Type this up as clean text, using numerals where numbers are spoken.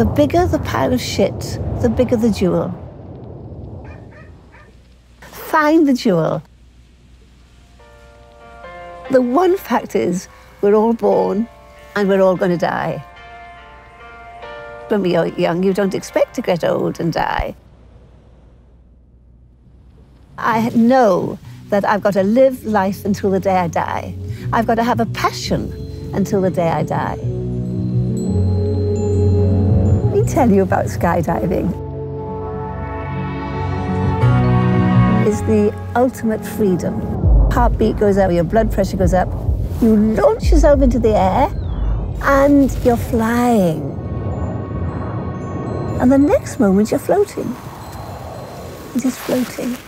The bigger the pile of shit, the bigger the jewel. Find the jewel. The one fact is, we're all born and we're all going to die. When we are young, you don't expect to get old and die. I know that I've got to live life until the day I die. I've got to have a passion until the day I die. Let me tell you about skydiving. It's the ultimate freedom. Heartbeat goes up, your blood pressure goes up. You launch yourself into the air and you're flying. And the next moment you're floating. You're just floating.